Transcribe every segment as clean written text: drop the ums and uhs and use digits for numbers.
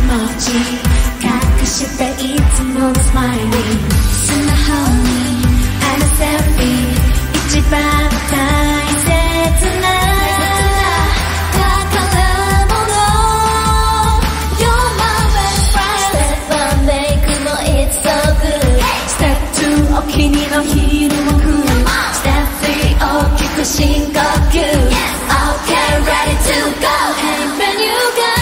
멋지 가끔씩 때いつも smiling スマホにあるセルフィー一番大切な宝物 You're my best friend Step 1 メイクも It's so good Step 2お気に入りのヒールも cool Step 3大きく深呼吸 Okay ready to go Hey brand new girl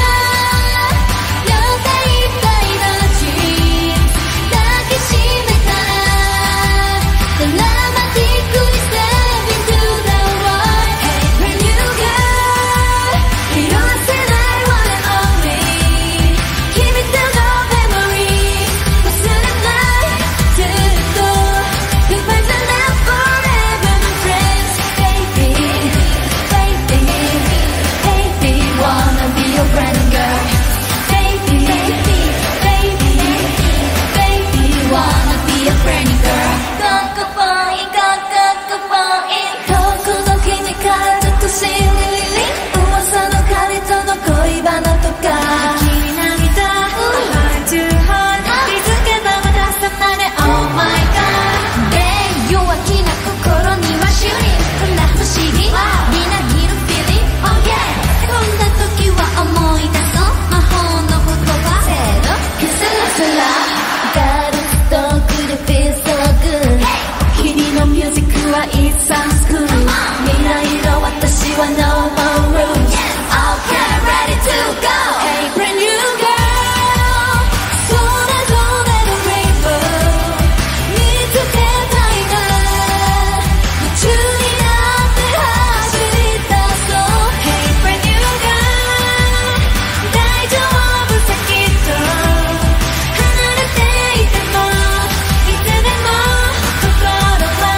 It sounds cool 未来の私は no more rules Okay ready to go Hey brand new girl それぞれの rainbow 見つけたいな夢中になって走り出そう Hey brand new girl 大丈夫さきっと離れていてもいつでも心は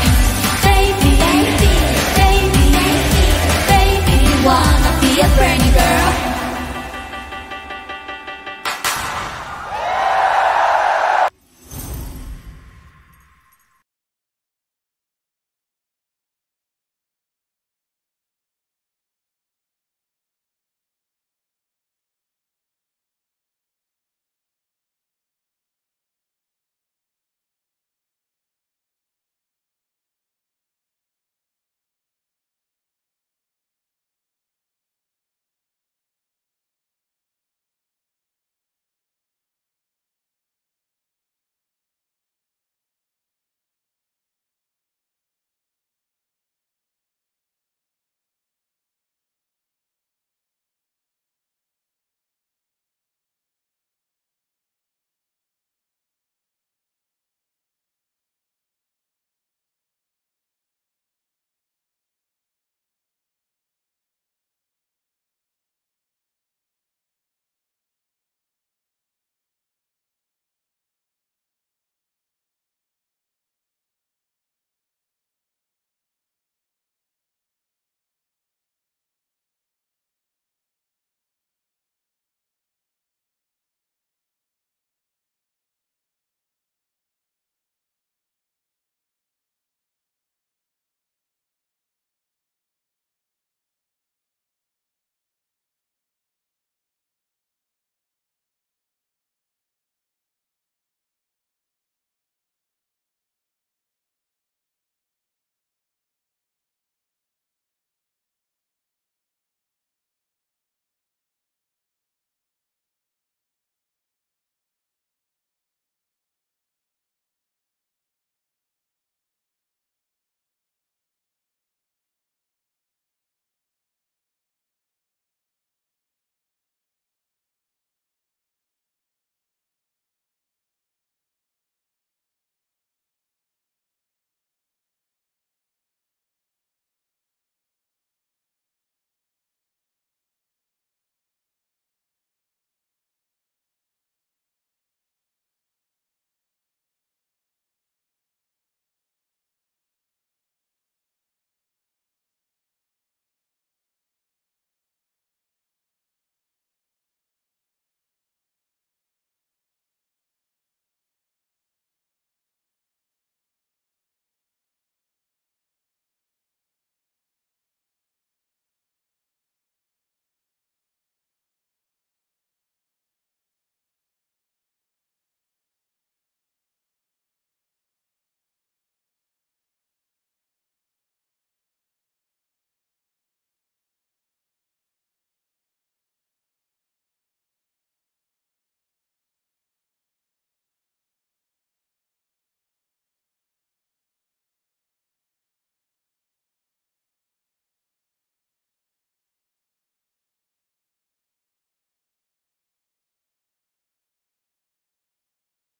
Brand new